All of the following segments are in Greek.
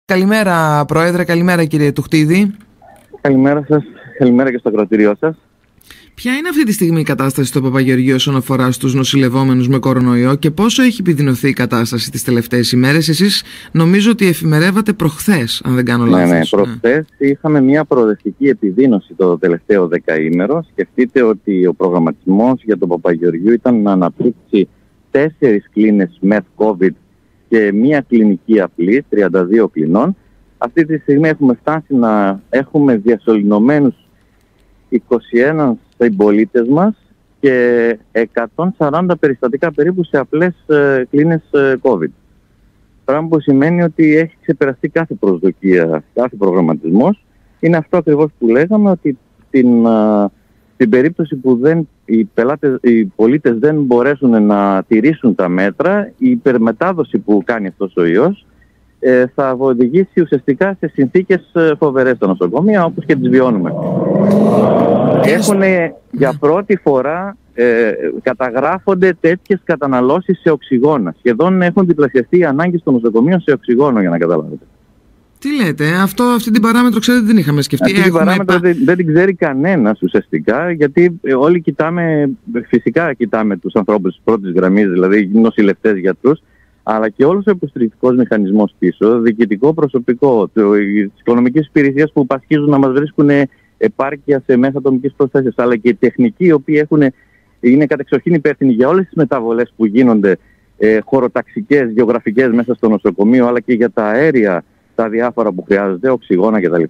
Καλημέρα, Πρόεδρε, καλημέρα, κύριε Τουχτίδη. Καλημέρα σας, καλημέρα και στο ακροατήριό σας. Ποια είναι αυτή τη στιγμή η κατάσταση στο Παπαγεωργείο όσον αφορά στους νοσηλευόμενους με κορονοϊό και πόσο έχει επιδεινωθεί η κατάσταση τις τελευταίες ημέρες? Εσείς νομίζω ότι εφημερεύατε προχθές, αν δεν κάνω λάθος. Ναι, προχθές είχαμε μια προοδευτική επιδείνωση το τελευταίο δεκαήμερο. Σκεφτείτε ότι ο προγραμματισμός για το Παπαγεωργείο ήταν να αναπτύξει 4 κλίνες μεθ COVID και μια κλινική απλή, 32 κλινών. Αυτή τη στιγμή έχουμε φτάσει να έχουμε διασωληνωμένους 21 συμπολίτες μας και 140 περιστατικά περίπου σε απλές κλίνες COVID. Πράγμα που σημαίνει ότι έχει ξεπεραστεί κάθε προσδοκία, κάθε προγραμματισμός. Είναι αυτό ακριβώς που λέγαμε, ότι την περίπτωση που οι πολίτες δεν μπορέσουν να τηρήσουν τα μέτρα, η υπερμετάδοση που κάνει αυτός ο ιός θα οδηγήσει ουσιαστικά σε συνθήκες φοβερές στα νοσοκομεία, όπως και τις βιώνουμε. Έχουν για πρώτη φορά καταγράφονται τέτοιες καταναλώσεις σε οξυγόνα. Σχεδόν έχουν διπλασιαστεί οι ανάγκες των νοσοκομείων σε οξυγόνο, για να καταλάβετε. Τι λέτε, αυτή την παράμετρο ξέρετε δεν είχαμε σκεφτεί. Αυτή την παράμετρο δεν την ξέρει κανένας ουσιαστικά, γιατί όλοι φυσικά κοιτάμε τους ανθρώπους της πρώτης γραμμής, δηλαδή νοσηλευτές, γιατρούς, αλλά και όλος ο υποστηρικτικός μηχανισμός πίσω, διοικητικό προσωπικό, τις οικονομικές υπηρεσίες που πασχίζουν να μας βρίσκουν επάρκεια σε μέσα ατομικής προστασίας, αλλά και οι τεχνικοί οι οποίοι είναι κατεξοχήν υπεύθυνοι για όλες τις μεταβολές που γίνονται χωροταξικές, γεωγραφικές μέσα στο νοσοκομείο, αλλά και για τα αέρια, τα διάφορα που χρειάζονται, οξυγόνα κτλ.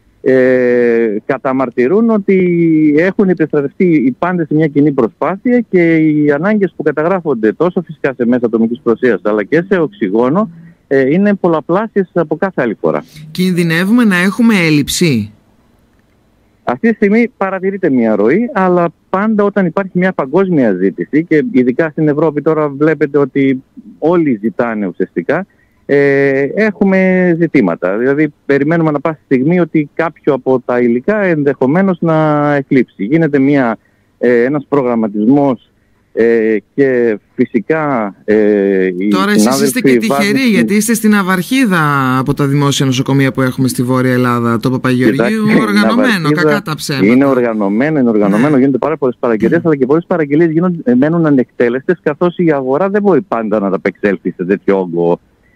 Καταμαρτυρούν ότι έχουν επιστρατευτεί οι πάντες σε μια κοινή προσπάθεια και οι ανάγκες που καταγράφονται τόσο φυσικά σε μέσα ατομικής προστασίας αλλά και σε οξυγόνο είναι πολλαπλάσιες από κάθε άλλη φορά. Κινδυνεύουμε να έχουμε έλλειψη? Αυτή τη στιγμή παρατηρείται μια ροή, αλλά πάντα όταν υπάρχει μια παγκόσμια ζήτηση, και ειδικά στην Ευρώπη τώρα βλέπετε ότι όλοι ζητάνε ουσιαστικά, έχουμε ζητήματα. Δηλαδή περιμένουμε ανά πάση στιγμή ότι κάποιο από τα υλικά ενδεχομένως να εκλείψει. Γίνεται ένας προγραμματισμός και φυσικά τώρα εσείς είστε και τυχεροί, γιατί είστε στην Αυαρχίδα από τα δημόσια νοσοκομεία που έχουμε στη Βόρεια Ελλάδα. Το Παπαγεωργείο οργανωμένο, κακά τα ψέματα. Είναι οργανωμένο, γίνονται πάρα πολλές παραγγελίες, αλλά και πολλές παραγγελίες μένουν ανεκτέλεστες, καθώς η αγορά δεν μπορεί πάντα να ανταπεξέλθει σε τέτοιο όγκο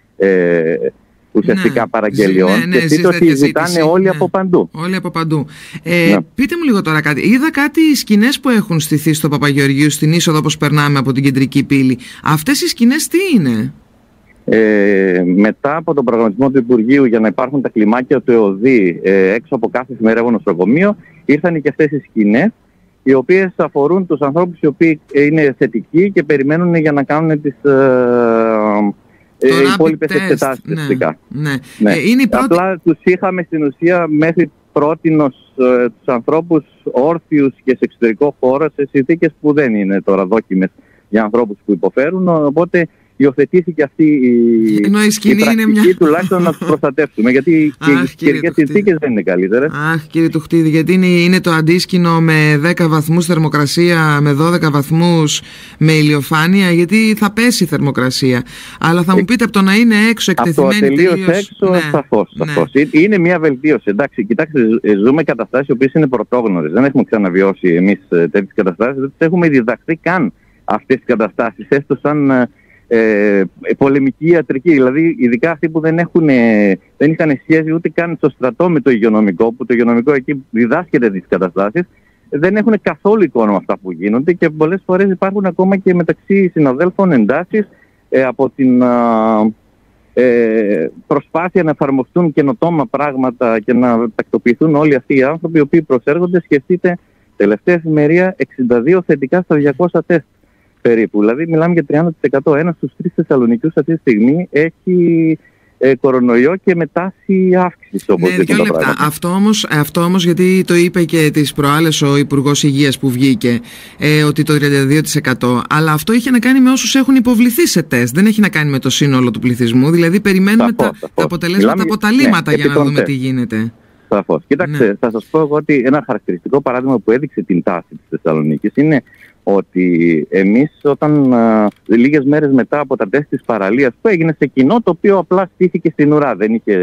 ουσιαστικά παραγγελιών. Και πείτε ότι ζητάνε όλοι από παντού. Όλοι από παντού. Πείτε μου λίγο τώρα κάτι. Είδα κάτι σκηνές που έχουν στηθεί στο Παπαγεωργείο, στην είσοδο όπως περνάμε από την κεντρική πύλη. Αυτές οι σκηνές τι είναι? Μετά από τον προγραμματισμό του Υπουργείου για να υπάρχουν τα κλιμάκια του ΕΟΔΗ έξω από κάθε εφημερεύον νοσοκομείο, ήρθαν και αυτές οι σκηνές, οι οποίες αφορούν τους ανθρώπους οι οποίοι είναι θετικοί και περιμένουν για να κάνουν τις οι υπόλοιπες εξετάσεις φυσικά. Ναι. Απλά τους είχαμε στην ουσία μέχρι πρότινος τους ανθρώπους όρθιους και σε εξωτερικό χώρο, σε συνθήκες που δεν είναι τώρα δόκιμες για ανθρώπους που υποφέρουν, οπότε υιοθετήθηκε αυτή η πρακτική τουλάχιστον να τους προστατεύσουμε, γιατί οι καιρικές συνθήκες δεν είναι καλύτερες. Κύριε Τουχτίδη, γιατί είναι το αντίσκηνο με 10 βαθμούς θερμοκρασία, με 12 βαθμούς με ηλιοφάνεια, γιατί θα πέσει η θερμοκρασία. Αλλά θα μου πείτε, από το να είναι έξω εκτεθειμένη τελείως έξω, σαφώς. Είναι μια βελτίωση. Εντάξει, κοιτάξτε, ζούμε καταστάσεις οι οποίες είναι πρωτόγνωρες. Δεν έχουμε ξαναβιώσει εμείς τέτοιες καταστάσεις, δεν τις έχουμε διδαχθεί καν αυτές τις καταστάσεις, έστω σαν πολεμική ιατρική. Δηλαδή, ειδικά αυτοί που δεν είχαν σχέση ούτε καν στο στρατό με το υγειονομικό, που το υγειονομικό εκεί διδάσκεται τις καταστάσεις, δεν έχουν καθόλου εικόνα με αυτά που γίνονται, και πολλές φορές υπάρχουν ακόμα και μεταξύ συναδέλφων εντάσεις από την προσπάθεια να εφαρμοστούν καινοτόμα πράγματα και να τακτοποιηθούν όλοι αυτοί οι άνθρωποι οι οποίοι προσέρχονται. Σκεφτείτε, τελευταία εφημερία 62 θετικά στα 200 τεστ περίπου. Δηλαδή μιλάμε για 30%. Ένας στους 3 Θεσσαλονικιούς αυτή τη στιγμή έχει κορονοϊό και με τάση αύξηση. Ναι, 2 λεπτά. Αυτό όμως, γιατί το είπε και τις προάλλες ο Υπουργός Υγείας που βγήκε, ότι το 32%, αλλά αυτό είχε να κάνει με όσους έχουν υποβληθεί σε τεστ. Δεν έχει να κάνει με το σύνολο του πληθυσμού. Δηλαδή περιμένουμε τα αποτελέσματα από τα λίμματα για να δούμε τι γίνεται. Σαφώς. Κοιτάξτε, θα σας πω εγώ ότι ένα χαρακτηριστικό παράδειγμα που έδειξε την τάση της Θεσσαλονίκης είναι ότι εμείς όταν λίγες μέρες μετά από τα τεστ της παραλίας που έγινε σε κοινό, το οποίο απλά στήθηκε στην ουρά, δεν είχε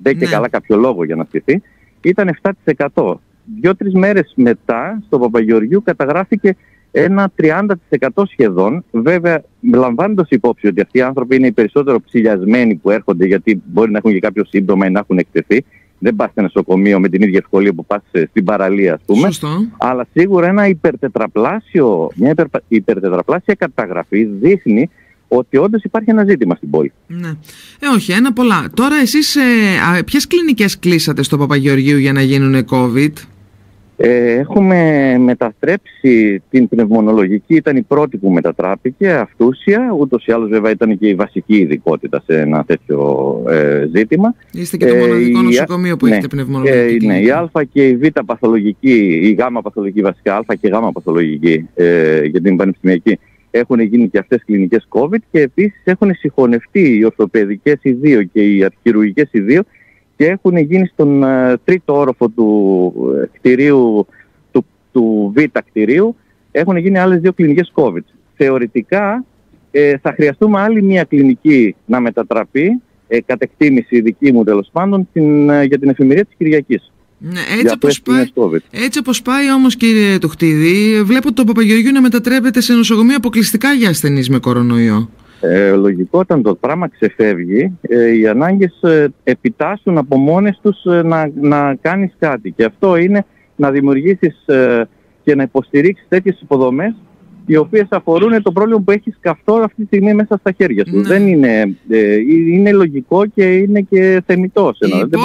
δεν και καλά κάποιο λόγο για να στηθεί, ήταν 7%. 2-3 μέρες μετά στο Παπαγεωργίου καταγράφηκε ένα 30% σχεδόν. Βέβαια, λαμβάνοντας υπόψη ότι αυτοί οι άνθρωποι είναι οι περισσότερο ψηλιασμένοι που έρχονται, γιατί μπορεί να έχουν και κάποιο σύμπτωμα ή να έχουν εκτεθεί. Δεν πας σε νοσοκομείο με την ίδια ευκολία που πας στην παραλία, ας πούμε. Σωστό. Αλλά σίγουρα μια υπερτετραπλάσια καταγραφή δείχνει ότι όντως υπάρχει ένα ζήτημα στην πόλη. Ναι. Όχι, ένα πολλά. Τώρα εσείς ποιες κλινικές κλείσατε στο Παπαγεωργίου για να γίνουν COVID? Έχουμε μετατρέψει την πνευμονολογική, ήταν η πρώτη που μετατράπηκε, αυτούσια, ούτως ή άλλως βέβαια ήταν και η βασική ειδικότητα σε ένα τέτοιο ζήτημα. Είστε και το μοναδικό νοσοκομείο που έχετε πνευμονολογική. Ναι, η Α και η Β παθολογική, η Γ παθολογική βασικά, Α και Γ παθολογική για την πανεπιστημιακή, έχουν γίνει και αυτές κλινικές COVID και επίσης έχουν συγχωνευτεί οι ορθοπαιδικές οι δύο και οι αρχιχειρουργικές οι δύο και έχουν γίνει στον τρίτο όροφο του κτηρίου, του Β κτηρίου, έχουν γίνει άλλες δύο κλινικές COVID. Θεωρητικά θα χρειαστούμε άλλη μια κλινική να μετατραπεί, κατ' εκτίμηση δική μου τέλος πάντων, για την εφημερία της Κυριακής. Ναι, έτσι όπως πάει όμως, κύριε Τουχτίδη, βλέπω το Παπαγεωργίου να μετατρέπεται σε νοσοκομείο αποκλειστικά για ασθενείς με κορονοϊό. Λογικό, όταν το πράγμα ξεφεύγει, οι ανάγκες επιτάσσουν από μόνες τους να κάνεις κάτι. Και αυτό είναι να δημιουργήσεις και να υποστηρίξεις τέτοιες υποδομές οι οποίες αφορούν το πρόβλημα που έχεις καυτό αυτή τη στιγμή μέσα στα χέρια σου. Ναι. Δεν είναι λογικό και είναι και θεμιτό.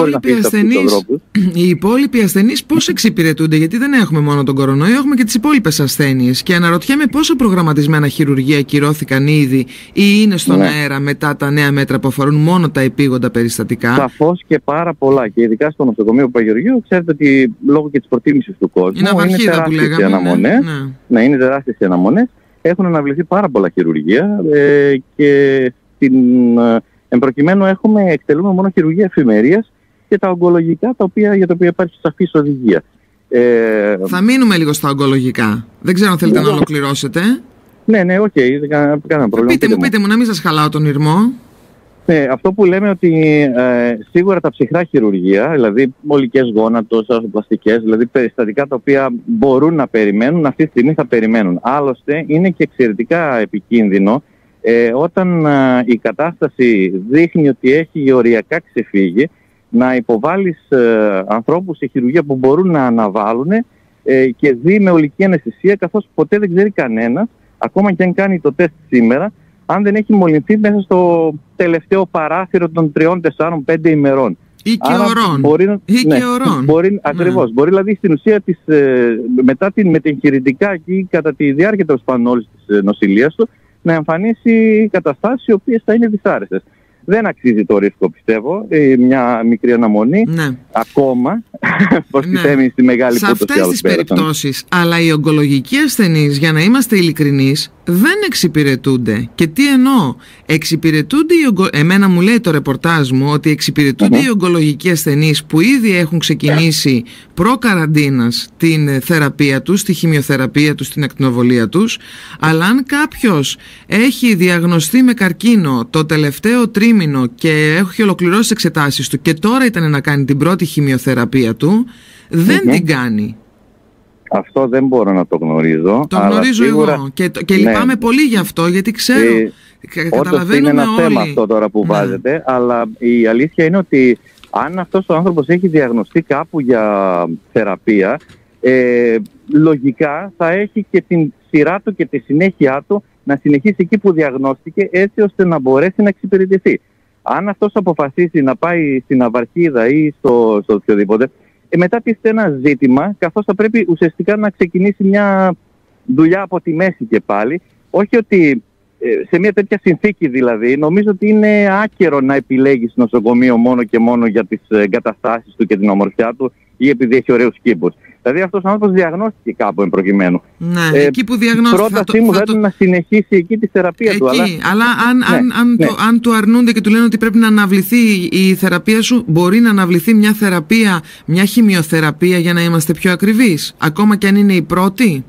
Οι υπόλοιποι ασθενείς πώς εξυπηρετούνται? Γιατί δεν έχουμε μόνο τον κορονοϊό, έχουμε και τις υπόλοιπες ασθένειες. Και αναρωτιέμαι πόσα προγραμματισμένα χειρουργεία ακυρώθηκαν ήδη ή είναι στον αέρα μετά τα νέα μέτρα που αφορούν μόνο τα επίγοντα περιστατικά. Σαφώς και πάρα πολλά. Και ειδικά στο νοσοκομείο Παπαγεωργίου, ξέρετε ότι λόγω και της προτίμησης του κόσμου είναι τεράστιες οι αναμονές. Ναι, είναι τεράστιες οι αναμονές. Έχουν αναβληθεί πάρα πολλά χειρουργεία και εμπροκειμένου εκτελούμε μόνο χειρουργία εφημερίας και τα ογκολογικά για τα οποία υπάρχει σαφής οδηγία. Θα μείνουμε λίγο στα ογκολογικά. Δεν ξέρω αν θέλετε να ολοκληρώσετε. Ναι, οκ, δεν κανένα πρόβλημα. Πείτε μου, να μην σας χαλάω τον ηρμό. Ναι, αυτό που λέμε ότι σίγουρα τα ψυχρά χειρουργεία, δηλαδή μολικές γόνατος, αρθροπλαστικές, δηλαδή περιστατικά τα οποία μπορούν να περιμένουν, αυτή τη στιγμή θα περιμένουν. Άλλωστε είναι και εξαιρετικά επικίνδυνο όταν η κατάσταση δείχνει ότι έχει οριακά ξεφύγει, να υποβάλεις ανθρώπους σε χειρουργία που μπορούν να αναβάλουν και δει με ολική αναισθησία, καθώς ποτέ δεν ξέρει κανένας, ακόμα και αν κάνει το τεστ σήμερα, αν δεν έχει μολυνθεί μέσα στο τελευταίο παράθυρο των 3, 4, 5 ημερών. Ή και ωρών. Ακριβώς. Μπορεί δηλαδή στην ουσία μετά την μετεγχειρητικά και κατά τη διάρκεια τέλος πάντων όλης της νοσηλείας του να εμφανίσει καταστάσεις οι οποίες θα είναι δυσάρεστες. Δεν αξίζει το ρίσκο, πιστεύω, μια μικρή αναμονή, ακόμα, προστιθέμενη στη μεγάλη σε αυτές τις περιπτώσεις. Αλλά οι ογκολογικοί ασθενείς, για να είμαστε ειλικρινείς, δεν εξυπηρετούνται. Και τι εννοώ? Εξυπηρετούνται εμένα μου λέει το ρεπορτάζ μου ότι εξυπηρετούνται οι ογκολογικοί ασθενείς που ήδη έχουν ξεκινήσει προ-καραντίνας την θεραπεία τους, τη χημειοθεραπεία τους, την ακτινοβολία τους. Αλλά αν κάποιος έχει διαγνωστεί με καρκίνο το τελευταίο τρίμηνο και έχει ολοκληρώσει τις εξετάσεις του και τώρα ήταν να κάνει την πρώτη χημειοθεραπεία του, δεν την κάνει. Αυτό δεν μπορώ να το γνωρίζω. Το γνωρίζω σίγουρα... εγώ και λυπάμαι πολύ γι' αυτό, γιατί ξέρω, καταλαβαίνουμε είναι ένα όλοι. θέμα αυτό τώρα που βάζετε, αλλά η αλήθεια είναι ότι αν αυτός ο άνθρωπος έχει διαγνωστεί κάπου για θεραπεία, λογικά θα έχει και την σειρά του και τη συνέχεια του να συνεχίσει εκεί που διαγνώστηκε, έτσι ώστε να μπορέσει να εξυπηρετηθεί. Αν αυτός αποφασίσει να πάει στην Ναυαρχίδα ή στο οποιοδήποτε, μετά τίθεται ένα ζήτημα, καθώς θα πρέπει ουσιαστικά να ξεκινήσει μια δουλειά από τη μέση και πάλι. Όχι ότι σε μια τέτοια συνθήκη δηλαδή, νομίζω ότι είναι άκερο να επιλέγεις νοσοκομείο μόνο και μόνο για τις εγκαταστάσεις του και την ομορφιά του ή επειδή έχει ωραίους κήπους. Δηλαδή αυτός ο άνθρωπος διαγνώστηκε κάπου εν προκειμένου. Ναι, εκεί που διαγνώστηκε. Πρότασή μου θα να συνεχίσει εκεί τη θεραπεία του. Αλλά αν του αρνούνται και του λένε ότι πρέπει να αναβληθεί η θεραπεία σου, μπορεί να αναβληθεί μια θεραπεία, μια χημειοθεραπεία, για να είμαστε πιο ακριβείς, ακόμα και αν είναι η πρώτη.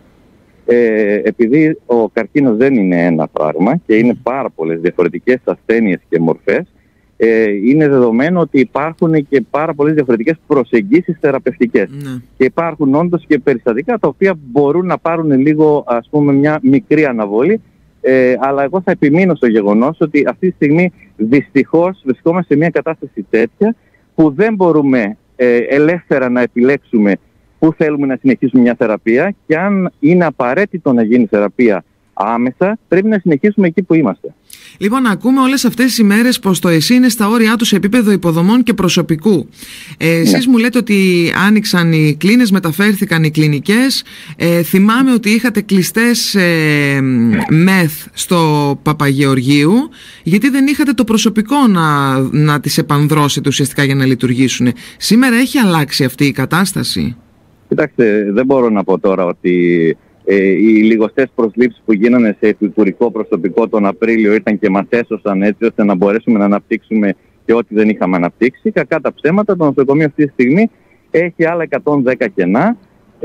Επειδή ο καρκίνος δεν είναι ένα πράγμα και είναι πάρα πολλές διαφορετικές ασθένειες και μορφές, είναι δεδομένο ότι υπάρχουν και πάρα πολλές διαφορετικές προσεγγίσεις θεραπευτικές. Και υπάρχουν όντως και περιστατικά τα οποία μπορούν να πάρουν λίγο, ας πούμε, μια μικρή αναβολή. Αλλά εγώ θα επιμείνω στο γεγονός ότι αυτή τη στιγμή δυστυχώς βρισκόμαστε σε μια κατάσταση τέτοια που δεν μπορούμε ελεύθερα να επιλέξουμε πού θέλουμε να συνεχίσουμε μια θεραπεία, και αν είναι απαραίτητο να γίνει θεραπεία άμεσα, πρέπει να συνεχίσουμε εκεί που είμαστε. Λοιπόν, ακούμε όλες αυτές τις ημέρες πως το ΕΣΥ είναι στα όρια του σε επίπεδο υποδομών και προσωπικού. Εσείς μου λέτε ότι άνοιξαν οι κλίνες, μεταφέρθηκαν οι κλινικές. Θυμάμαι ότι είχατε κλειστές ΜΕΘ στο Παπαγεωργίου, γιατί δεν είχατε το προσωπικό να τις επανδρώσετε ουσιαστικά για να λειτουργήσουν. Σήμερα έχει αλλάξει αυτή η κατάσταση? Κοιτάξτε, δεν μπορώ να πω τώρα ότι οι λιγοστές προσλήψεις που γίνανε σε επικουρικό προσωπικό τον Απρίλιο ήταν και μας έσωσαν έτσι ώστε να μπορέσουμε να αναπτύξουμε και ό,τι δεν είχαμε αναπτύξει. Κακά τα ψέματα, το νοσοκομείο αυτή τη στιγμή έχει άλλα 110 κενά.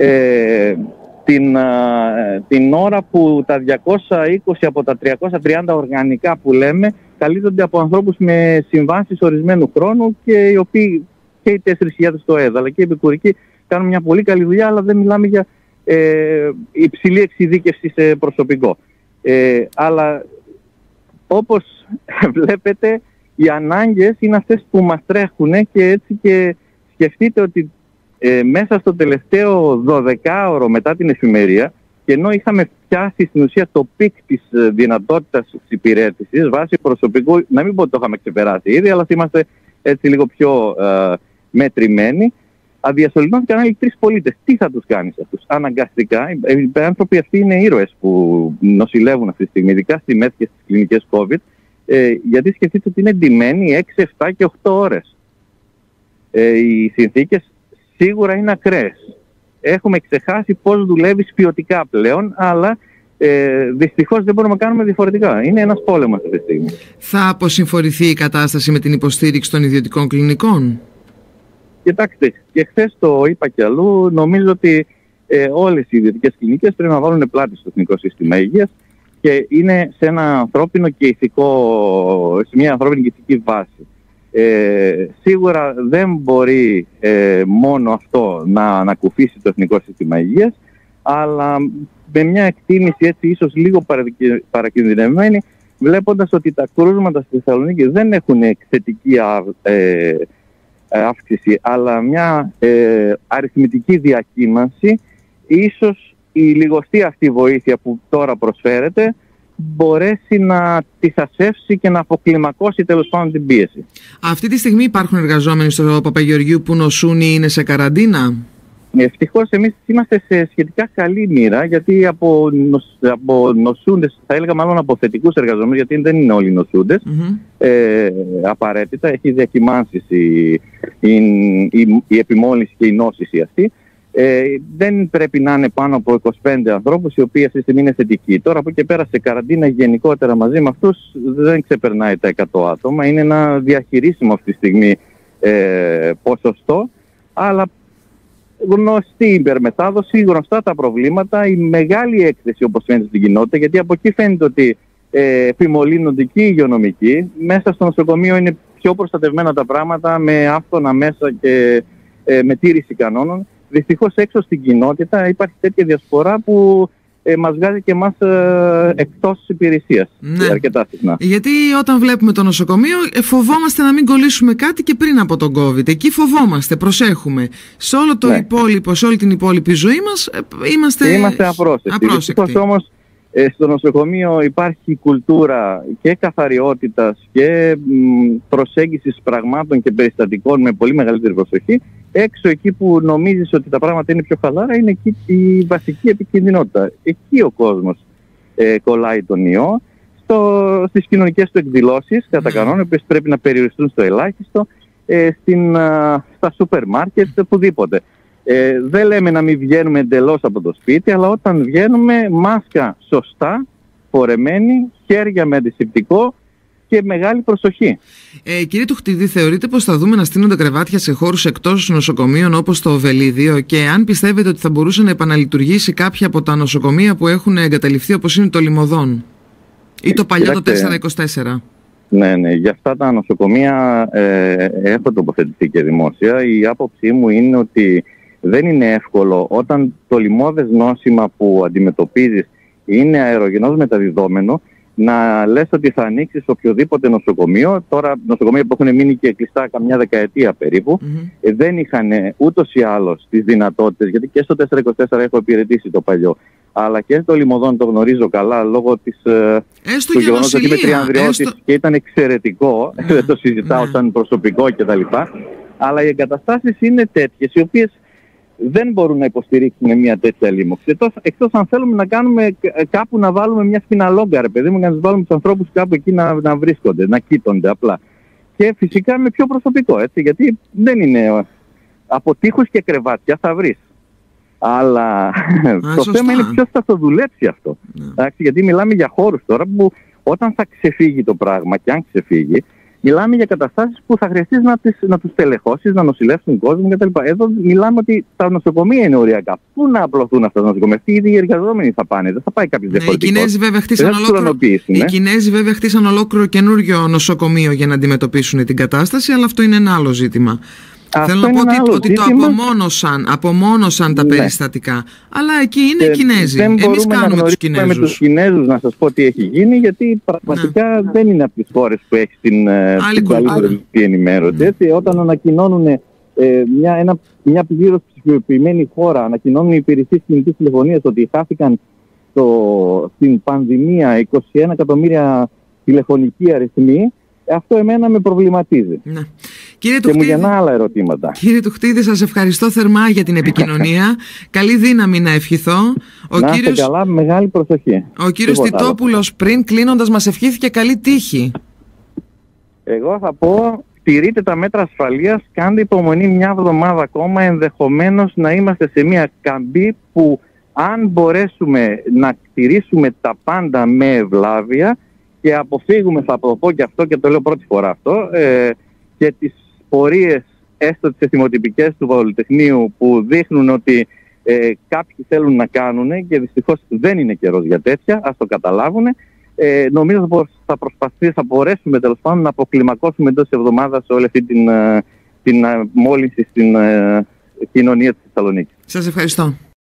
Την ώρα που τα 220 από τα 330 οργανικά που λέμε καλύπτονται από ανθρώπους με συμβάσεις ορισμένου χρόνου, και οι οποίοι και οι 4.000 στο ΕΔ αλλά και οι επικουρικοί κάνουν μια πολύ καλή δουλειά, αλλά δεν μιλάμε για υψηλή εξειδίκευση σε προσωπικό. Αλλά όπως βλέπετε, οι ανάγκες είναι αυτές που μας τρέχουν, και έτσι και σκεφτείτε ότι μέσα στο τελευταίο 12ωρο μετά την εφημερία, και ενώ είχαμε πιάσει στην ουσία το πικ της δυνατότητας εξυπηρέτησης βάσει προσωπικού, να μην πω ότι το είχαμε ξεπεράσει ήδη, αλλά είμαστε έτσι λίγο πιο μετρημένοι, αδιασωληνώθηκαν άλλοι 3 πολίτες. Τι θα τους κάνεις αυτούς? Αναγκαστικά, οι άνθρωποι αυτοί είναι ήρωες που νοσηλεύουν αυτή τη στιγμή, ειδικά στη ΜΕΘ και στις κλινικές COVID, γιατί σκεφτείτε ότι είναι ντυμένοι 6, 7 και 8 ώρες. Οι συνθήκες σίγουρα είναι ακραίες. Έχουμε ξεχάσει πώς δουλεύεις ποιοτικά πλέον, αλλά δυστυχώς δεν μπορούμε να κάνουμε διαφορετικά. Είναι ένας πόλεμος αυτή τη στιγμή. Θα αποσυμφορηθεί η κατάσταση με την υποστήριξη των ιδιωτικών κλινικών? Κοιτάξτε, και χθες το είπα και αλλού, νομίζω ότι όλες οι ιδιωτικές κλινικές πρέπει να βάλουν πλάτη στο Εθνικό Σύστημα Υγείας, και είναι σε ένα ανθρώπινο και ηθικό, σε μια ανθρώπινη και ηθική βάση. Σίγουρα δεν μπορεί μόνο αυτό να ανακουφίσει το Εθνικό Σύστημα Υγείας, αλλά με μια εκτίμηση έτσι ίσως λίγο παρακινδυνευμένη, βλέποντας ότι τα κρούσματα στη Θεσσαλονίκη δεν έχουν εκθετική αύξηση, αλλά μια αριθμητική διακύμανση. Ίσως η λιγοστή αυτή βοήθεια που τώρα προσφέρεται μπορέσει να τις ασέψει και να αποκλιμακώσει τέλος πάντων την πίεση. Αυτή τη στιγμή υπάρχουν εργαζόμενοι στο Παπαγεωργίου που νοσούν ή είναι σε καραντίνα? Ευτυχώς εμείς είμαστε σε σχετικά καλή μοίρα, γιατί από νοσούντες, θα έλεγα μάλλον από θετικούς εργαζόμενους, γιατί δεν είναι όλοι νοσούντες, απαραίτητα, έχει διακυμάνσεις η επιμόλυνση και η νόσηση αυτή. Δεν πρέπει να είναι πάνω από 25 ανθρώπους οι οποίοι αυτή τη στιγμή είναι θετικοί. Τώρα από εκεί πέρα σε καραντίνα γενικότερα μαζί με αυτούς δεν ξεπερνάει τα 100 άτομα. Είναι ένα διαχειρίσιμο αυτή τη στιγμή ποσοστό, αλλά γνωστή υπερμετάδοση, γνωστά τα προβλήματα, η μεγάλη έκθεση όπως φαίνεται στην κοινότητα, γιατί από εκεί φαίνεται ότι επιμολύνονται και οι υγειονομικοί. Μέσα στο νοσοκομείο είναι πιο προστατευμένα τα πράγματα, με άφθονα μέσα και με τήρηση κανόνων. Δυστυχώς έξω στην κοινότητα υπάρχει τέτοια διασπορά που μας βγάζει και εμάς εκτός της υπηρεσίας. Ναι. Αρκετά συχνά. Γιατί όταν βλέπουμε το νοσοκομείο φοβόμαστε να μην κολλήσουμε κάτι και πριν από τον COVID. Εκεί φοβόμαστε, προσέχουμε. Σε όλο το υπόλοιπο, σε όλη την υπόλοιπη ζωή μας είμαστε απρόσεκτοι. Δυστυχώς όμως στο νοσοκομείο υπάρχει κουλτούρα και καθαριότητας και προσέγγισης πραγμάτων και περιστατικών με πολύ μεγαλύτερη προσοχή. Έξω εκεί που νομίζεις ότι τα πράγματα είναι πιο χαλάρα, είναι εκεί η βασική επικινδυνότητα. Εκεί ο κόσμος κολλάει τον ιό. Στις κοινωνικές του εκδηλώσεις, κατά κανόνα, που πρέπει να περιοριστούν στο ελάχιστο, στα σούπερ μάρκετ, οπουδήποτε. Δεν λέμε να μην βγαίνουμε εντελώς από το σπίτι, αλλά όταν βγαίνουμε, μάσκα σωστά, φορεμένη, χέρια με αντισηπτικό και μεγάλη προσοχή. Κύριε Τουχτίδη, θεωρείτε πως θα δούμε να στείνονται κρεβάτια σε χώρους εκτός νοσοκομείων όπως το Βελίδιο, και αν πιστεύετε ότι θα μπορούσε να επαναλειτουργήσει κάποια από τα νοσοκομεία που έχουν εγκαταλειφθεί, όπως είναι το Λιμωδόν ή το παλιό το 424? Ναι. Για αυτά τα νοσοκομεία έχω τοποθετηθεί και δημόσια. Η άποψή μου είναι ότι δεν είναι εύκολο όταν το λοιμώδες νόσημα που αντιμετωπίζεις είναι αερογενώς μεταδιδόμενο να λες ότι θα ανοίξεις οποιοδήποτε νοσοκομείο. Τώρα νοσοκομεία που έχουν μείνει και κλειστά καμιά δεκαετία περίπου δεν είχαν ούτως ή άλλως τις δυνατότητες, γιατί και στο 424 έχω υπηρετήσει το παλιό, αλλά και στο Λιμωδόν το γνωρίζω καλά λόγω του γεγονός ότι είμαι τριανδριώτης και ήταν εξαιρετικό, δεν το συζητάω σαν προσωπικό κτλ. Αλλά οι εγκαταστάσεις είναι τέτοιες οι οποίες δεν μπορούν να υποστηρίξουν μια τέτοια λίμωξη. Εκτός αν θέλουμε να κάνουμε κάπου να βάλουμε μια σπιναλόγκα, ρε παιδί μου, να τους βάλουμε τους ανθρώπους κάπου εκεί να βρίσκονται, να κοίτονται απλά. Και φυσικά με πιο προσωπικό, έτσι, γιατί δεν είναι από τείχους και κρεβάτια θα βρεις. Αλλά το θέμα είναι ποιος θα το δουλέψει αυτό. Γιατί μιλάμε για χώρους τώρα που όταν θα ξεφύγει το πράγμα, και αν ξεφύγει, μιλάμε για καταστάσεις που θα χρειαστείς να τους τελεχώσεις, να νοσηλεύσουν κόσμο κτλ. Εδώ μιλάμε ότι τα νοσοκομεία είναι οριακά. Πού να απλωθούν αυτά τα νοσοκομεία? Αυτοί οι εργαζόμενοι θα πάνε, δεν θα πάει κάποιος διαφορετικός. Οι Κινέζοι βέβαια χτίσαν ολόκληρο καινούριο νοσοκομείο για να αντιμετωπίσουν την κατάσταση, αλλά αυτό είναι ένα άλλο ζήτημα. Θέλω να πω ότι το απομόνωσαν τα περιστατικά. Αλλά εκεί είναι οι Κινέζοι. Εμείς κάνουμε τους Κινέζους. Με τους Κινέζους να σας πω τι έχει γίνει, γιατί πραγματικά δεν είναι από τις χώρες που έχει την καλύτερη ενημέρωση. Όταν ανακοινώνουν μια πλήρως ψηφιοποιημένη χώρα, ανακοινώνουν οι υπηρεσίες κινητής τηλεφωνίας ότι χάθηκαν στην πανδημία 21 εκατομμύρια τηλεφωνικοί αριθμοί, αυτό εμένα με προβληματίζει. Και μου γεννά άλλα ερωτήματα. Κύριε Τουχτίδη, σας ευχαριστώ θερμά για την επικοινωνία. Καλή δύναμη να ευχηθώ. Να είστε καλά, μεγάλη προσοχή. Ο κύριος Τιτόπουλος πριν κλείνοντας μας ευχήθηκε καλή τύχη. Εγώ θα πω, τηρείτε τα μέτρα ασφαλείας, κάντε υπομονή μια εβδομάδα ακόμα, ενδεχομένως να είμαστε σε μια καμπή που αν μπορέσουμε να τηρήσουμε τα πάντα με ευλάβεια και αποφύγουμε, θα το πω και αυτό και το λέω πρώτη φορά αυτό, και τις πορείες έστω τις εθιμοτυπικές του Πολυτεχνείου που δείχνουν ότι κάποιοι θέλουν να κάνουν και δυστυχώς δεν είναι καιρός για τέτοια, ας το καταλάβουν. Νομίζω πως θα μπορέσουμε τέλος πάντων να αποκλιμακώσουμε εντός της εβδομάδας όλη αυτή την μόλυνση στην κοινωνία της Θεσσαλονίκης. Σας ευχαριστώ.